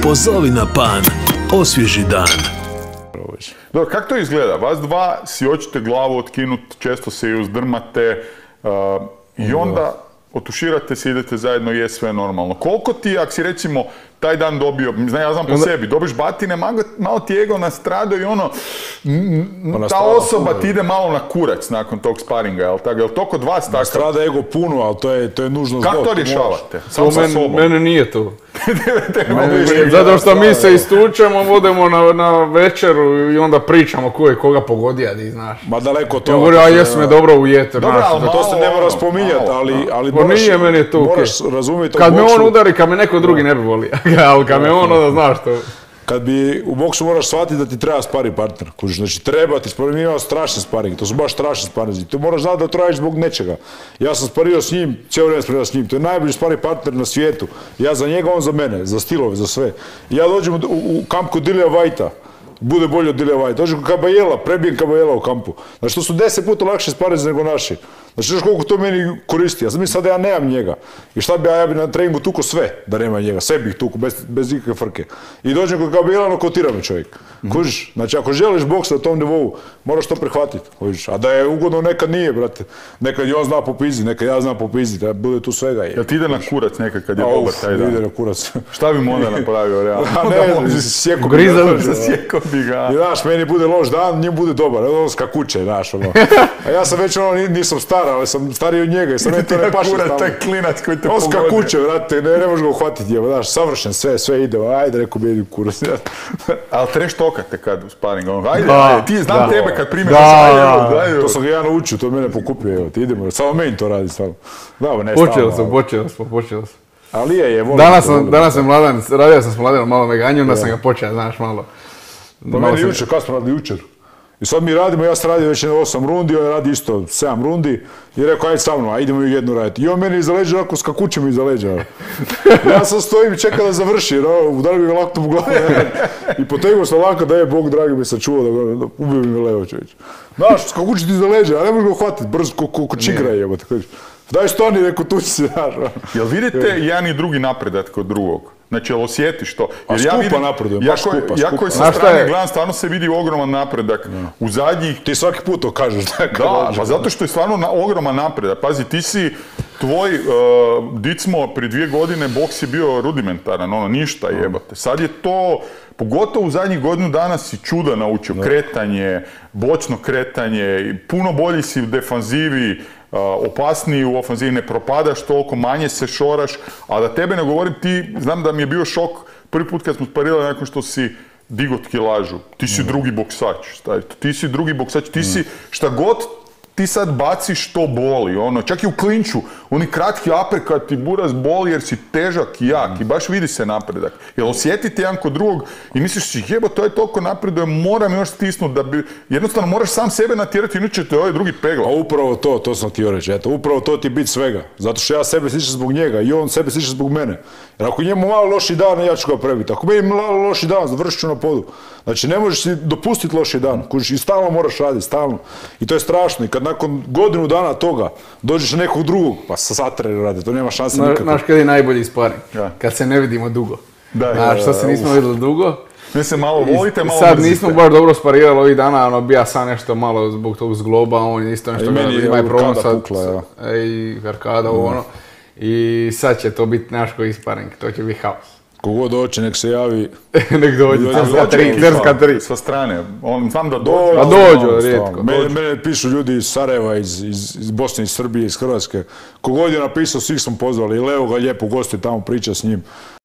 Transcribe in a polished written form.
Pozovi na pan, osvježi dan. Dobro, kako to izgleda? Vas dva si hoćete glavu otkinut, često se i uzdrmate i onda otuširate se, idete zajedno i je sve normalno. Koliko ti, ako si recimo taj dan dobio, ja znam po sebi, dobiš batine, malo ti ego nastradao i ono, ta osoba ti ide malo na kurac nakon tog sparinga, jel tako? Jel to kod vas tako? Nastrada ego puno, ali to je nužno zbog. Kako to rješavate? Sam sa sobom. Mene nije to. Zato što mi se istučemo, odemo na večeru i onda pričamo ko je koga pogodija, ti znaš. Ma daleko to. Ja govorim, a jesu me dobro ujeter. To se ne mora spominjati, ali nije meni to okej. Moraš razumjeti. Kad me on udari, kad me neko drugi ne bi volio. Ali kad me on, onda znaš to. Kad bi u boksu moraš shvatiti da ti treba sparing partner. Znači treba ti sparing, mi imamo strašni sparing, to su baš strašni sparinzi. Ti moraš znati da to radiš zbog nečega. Ja sam sparirao s njim, cijelo vrijeme sparirao s njim, to je najbolji sparing partner na svijetu. Ja za njega, on za mene, za stilove, za sve. Ja dođem u kamp kod Dilija Whitea, bude bolje od Dilija Whitea. Dođem kod Caballera, prebijem Caballera u kampu. Znači to su 10 puta lakše sparinzi nego naši. Znači, znaš koliko to meni koristi. Ja sam mislim da ja nemam njega. I šta bi ja bi na treningu tuko sve da nema njega. Sve bih tuko, bez ikakve frke. I dođem kod Caballera, nokotira me čovjek. Kužiš? Znači, ako želiš boks na tom nivou, moraš to prihvatiti. Kužiš? A da je ugodno, nekad nije, brate. Nekad i on zna popiziti, nekad ja znam popiziti. Da bude tu svega. Jel ti ide na kurac nekad kad je dobar taj dan? Ide na kurac. Šta bi mu onda napravio, realno? Sjeko bi ga. I znaš, meni bude loš dan, njim bude dobar. On skakuće, znaš, ono. A ja sam već ono, nisam star, ali sam stariji od njega i sam to ne paša tamo. Taj klinac koji te pogodi. On skakuće, vrate, ne možeš ga uhvatiti, znaš, savršen, sve ide, ajde, rekao bi jedim kurac. Ali treš tokate kad u sparingu, ajde, ti znam tebe kad primješ to sam ga ja naučio, to mene pokupio, evo, ti idemo, samo meni to radi stvarno. Počeli smo. Ali je, volim. Danas sam Mladan, radio sam s Mladanom malo me ganjio, onda sam ga počeo, znaš, malo. Pa meni jučer, kad smo radili jučer. I sad mi radimo, ja sam radio već 8 rundi, on radi isto 7 rundi i rekao, ajde sa mnom, a idemo i jednu raditi. I on meni iza leđa, onako skakuće mi iza leđa. Ja sam stojim i čekam da završi, udari mi ga laktom u glavu. I potegnuo sam laka da je Bog dragi me sačuvao da ubio mi levo čovječ. Znaš, skakuće ti iza leđa, a ne možeš ga uhvatiti, brzo ko čigra je, jebote. Daj stani, rekao, tu si, znaš. Jel vidite jedan i drugi napredak kod drugog? Znači, jel osjetiš to? A skupa napredujem, baš skupa. Ja koji sa strane gledam, stvarno se vidi ogroman napredak u zadnjih... Ti svaki put to kažeš. Da, pa zato što je stvarno ogroman napredak. Pazi, ti si, dicmo, prije 2 godine boks je bio rudimentaran, ono, ništa jebate. Sad je to, pogotovo u zadnjih godinu dana si čuda naučio, kretanje, bočno kretanje, puno bolji si u defanzivi, opasniji u ofanzivi, ne propadaš toliko, manje se šoraš, a da tebe ne govorim, ti, znam da mi je bio šok prvi put kad smo sparirali nakon što si digo kilažu, ti si drugi boksač, ti si drugi boksač, ti si šta god ti sad baciš to boli, ono, čak i u klinču, oni kratki aperkat ti buraz boli jer si težak i jak i baš vidi se napredak. Jel osjetite jedan kod drugog i misliš si, jebo, to je toliko napreduje, moram još stisnuti da bi, jednostavno moraš sam sebe natjerati, inače te ovaj drugi pegla. A upravo to sam htio reći, eto, upravo to ti je bit svega, zato što ja sebe sličam zbog njega i on sebe sličam zbog mene. Jer ako njemu malo loši dan, ja ću ga prebiti, ako meni malo loši dan, završit ću na podu. Znači ne možeš si dopustiti loši dan, i stalno moraš raditi, stalno. I to je strašno i kad nakon godinu dana toga dođeš na nekog drugog, pa satre rade, to nema šanse nikako. Znaš kad je najbolji sparing? Kad se ne vidimo dugo. Znaš, što se nismo vidjeli dugo. Ne se malo volite, malo sad nismo baš dobro sparirali ovih dana, ono, bija sam nešto malo zbog tog zgloba, on isto nešto ima i problem sad. I arkada, ono. I sad će to biti naš koji sparing, to će biti haos. Kogod doće, nek se javi. Nek dođe, Cerska 3. Sa strane, znam da dođu. A dođu, rijetko. Mene pišu ljudi iz Sarajeva, iz Bosne, iz Srbije, iz Hrvatske. Kogod je napisao, svih smo pozvali i Leo ga lijepo gosti tamo priča s njim.